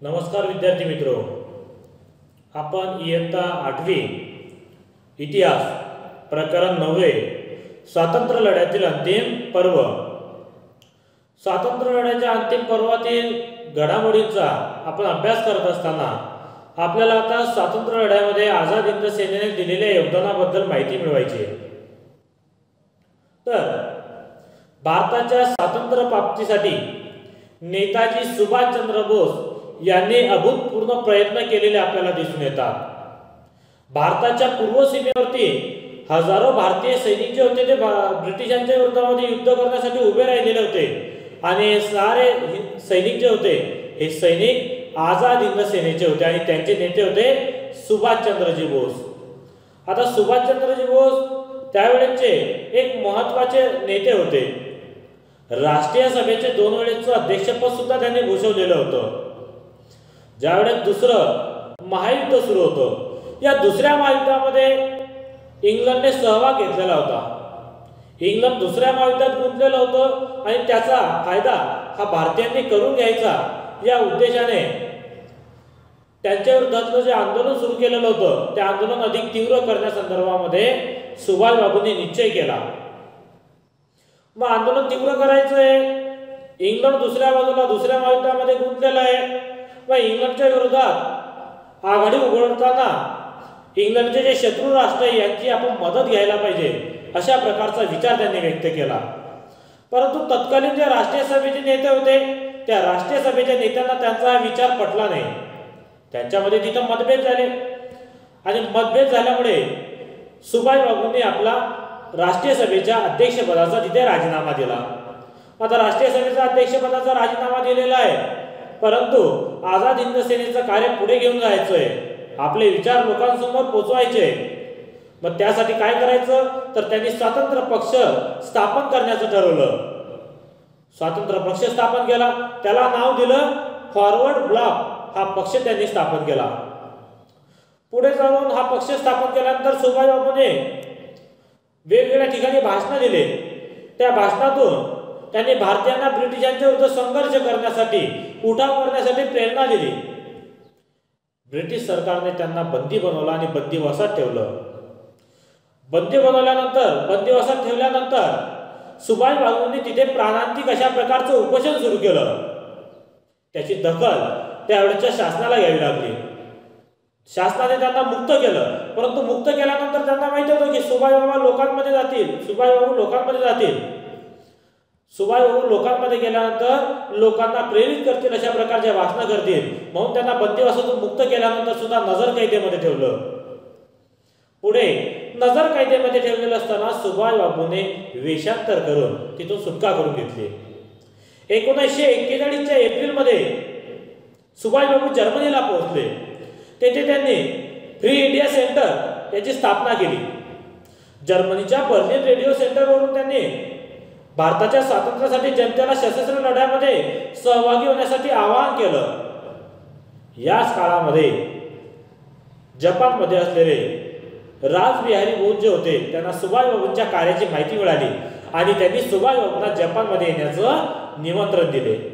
नमस्कार विद्यार्थी मित्रों, आपण इयत्ता 8वी इतिहास प्रकरण 9 स्वातंत्र्य लढ्यातील अंतिम पर्व. स्वातंत्र्य लढ्याच्या अंतिम पर्वातील घडामोडींचा आपण अभ्यास करत असताना आपल्याला आता स्वातंत्र्य लढ्यामध्ये आझाद हिंद सेनेने दिलेल्या योगदानाबद्दल माहिती मिळवायची आहे. तर भारताच्या स्वातंत्र्य प्राप्तीसाठी नेताजी सुभाषचंद्र बोस यांनी अभूतपूर्व प्रयत्न केलेले आपल्याला दिसून येतात. भारताच्या पूर्व सीमेवरती हजारो भारतीय सैनिक जे होते ते ब्रिटिशांच्या विरोधामध्ये युद्ध करण्यासाठी उभे राहिलेले होते आणि सारे सैनिक जे होते हे सैनिक आझाद हिंद सेनेचे होते आणि त्यांचे नेते होते सुभाषचंद्रजी बोस. आता सुभाषचंद्रजी बोस त्यावेळेचे एक महत्त्वाचे नेते होते. राष्ट्रीय सभेचे 2 वेळेचं अध्यक्षपद सुद्धा त्यांनी भूषवलेलं होतं. ज्यावेळेस दुसरं महायुद्ध सुरू होतं, या दुसऱ्या महायुद्धामध्ये इंग्लंडने सहभाग घेतलेला होता. इंग्लंड दुसऱ्या महायुद्धात गुंतलेलं होतं आणि त्याचा फायदा हा भारतीयांनी करून घ्यायचा या उद्देशाने त्यांच्या विरोधातलं जे आंदोलन सुरू केलेलं होतं ते आंदोलन अधिक तीव्र करण्यासंदर्भामध्ये सुभाषबाबूंनी निश्चय केला. मग आंदोलन तीव्र करायचंय. इंग्लंड दुसऱ्या बाजूला दुसऱ्या महायुद्धामध्ये गुंतलेला आहे. मग इंग्लंडच्या विरोधात आघाडी उघडताना इंग्लंडचे जे शत्रू राष्ट्र आहे यांची आपण मदत घ्यायला पाहिजे अशा प्रकारचा विचार त्यांनी व्यक्त केला. परंतु तत्कालीन जे राष्ट्रीय सभेचे नेते होते त्या राष्ट्रीय सभेच्या नेत्यांना त्यांचा हा विचार पटला नाही. त्यांच्यामध्ये तिथं मतभेद झाले आणि मतभेद झाल्यामुळे सुभाषबाबूंनी आपला राष्ट्रीय सभेच्या अध्यक्षपदाचा तिथे राजीनामा दिला. आता राष्ट्रीय सभेचा अध्यक्षपदाचा राजीनामा दिलेला आहे, परंतु आझाद हिंद सेनेचं कार्य पुढे घेऊन जायचंय, आपले विचार लोकांसमोर पोहोचवायचे. मग त्यासाठी काय करायचं तर त्यांनी स्वातंत्र्य पक्ष स्थापन करण्याचं ठरवलं. स्वातंत्र्य पक्ष स्थापन केला, त्याला नाव दिलं फॉरवर्ड ब्लॉक. हा पक्ष त्यांनी स्थापन केला. पुढे जाऊन हा पक्ष स्थापन केल्यानंतर सुभाषबाबूने वेगवेगळ्या ठिकाणी भाषणं दिले. त्या भाषणातून त्यांनी भारतीयांना ब्रिटिशांच्या विरुद्ध संघर्ष करण्यासाठी उठाव करण्यासाठी प्रेरणा दिली. ब्रिटिश सरकारने त्यांना बंदी बनवलं आणि बंदिवासात ठेवलं. बंदिवासात ठेवल्यानंतर सुभाषबाबूंनी तिथे प्राणांतिक अशा प्रकारचं उपोषण सुरू केलं. त्याची दखल त्यावेळेच्या शासनाला घ्यावी लागली. शासनाने त्यांना मुक्त केलं, परंतु मुक्त केल्यानंतर त्यांना माहिती होतं की सुभाषबाबू लोकांमध्ये गेल्यानंतर लोकांना प्रेरित करतील, अशा प्रकारच्या भाषणं करतील, म्हणून त्यांना बंदिवासातून मुक्त केल्यानंतर सुद्धा नजरकैदेमध्ये ठेवलं. पुढे नजरकैदेमध्ये ठेवलेलं असताना सुभाषबाबूने वेषांतर करून तिथून सुटका करून घेतली. 1941च्या एप्रिलमध्ये सुभाषबाबू जर्मनीला पोहोचले. तेथे त्यांनी फ्री इंडिया सेंटर याची स्थापना केली. जर्मनीच्या बर्लिन रेडिओ सेंटरवरून त्यांनी भारताच्या स्वातंत्र्यासाठी जनतेला सशस्त्र लढ्यामध्ये सहभागी होण्यासाठी आवाहन केलं. याच काळामध्ये जपानमध्ये असलेले रासबिहारी बोस जे होते त्यांना सुभाषबाबूंच्या कार्याची माहिती मिळाली आणि त्यांनी सुभाषबाबूंना जपानमध्ये येण्याचं निमंत्रण दिले.